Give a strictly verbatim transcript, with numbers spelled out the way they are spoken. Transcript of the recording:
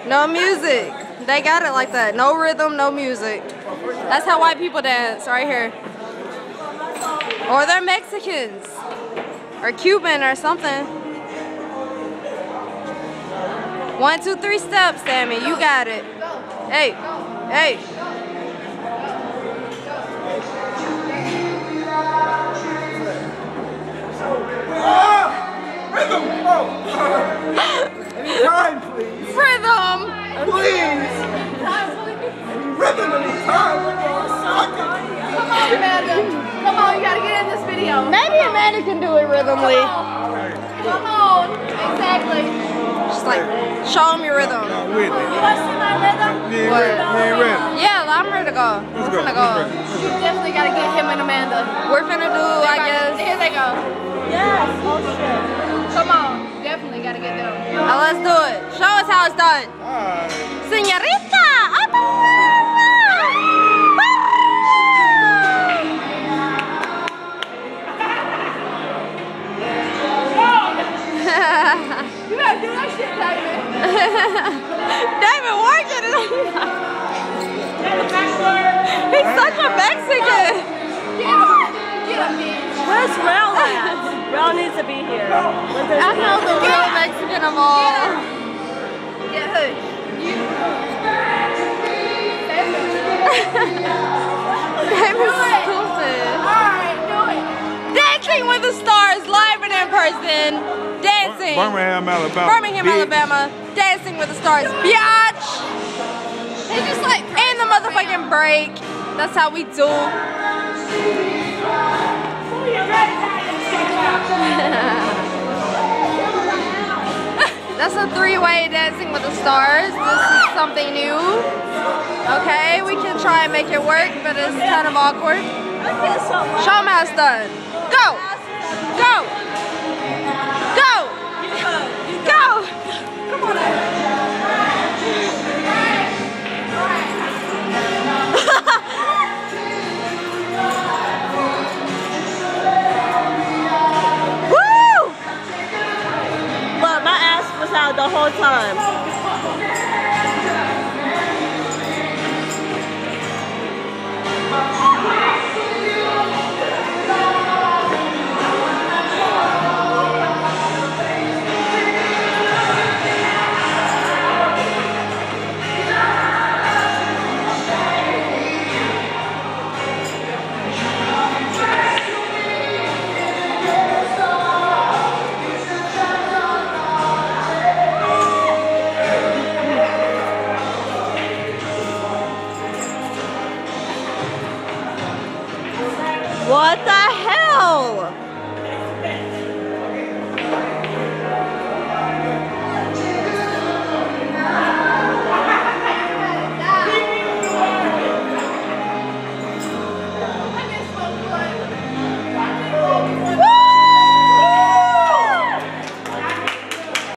No music. They got it like that. No rhythm, no music. That's how white people dance, right here. Or they're Mexicans. Or Cuban or something. One, two, three steps, Sammy. You got it. Hey, hey. Rhythm! Oh! Anytime, please. Rhythm! Please! Rhythm anytime! Come on, Amanda. Come on, you gotta get in this video. Maybe Amanda can do it rhythmly. Come on. Exactly. Just like, show them your rhythm. No, with it. You want to see my rhythm? You ain't What? ready. You ain't ready. Yeah, I'm ready to go. Let's We're go. finna go. Let's go. You definitely gotta get him and Amanda. We're finna do, I guess. Here they go. Yes. Oh shit. Come on. Definitely gotta get them. Now let's do it. Show us how it's done. Alright. Señorita! You gotta do that shit, David. David working it. He's such a Mexican. Get him. Get him, bitch. Where's Rel at? Rel needs to be here. I know the real Mexican of all. Get her. You. David's stupid. Alright, do it. Dancing with the Stars, live and in person. Dancing. Birmingham, Alabama. Birmingham, Bitch. Alabama. Dancing with the Stars. Biatch. They just like in the motherfucking break. That's how we do. That's a three-way Dancing with the Stars. This is something new. Okay, we can try and make it work, but it's kind of awkward. Show them how it's done. Go! Go! Go! Go! Come on. Woo! Look, my ass was out the whole time. What the hell?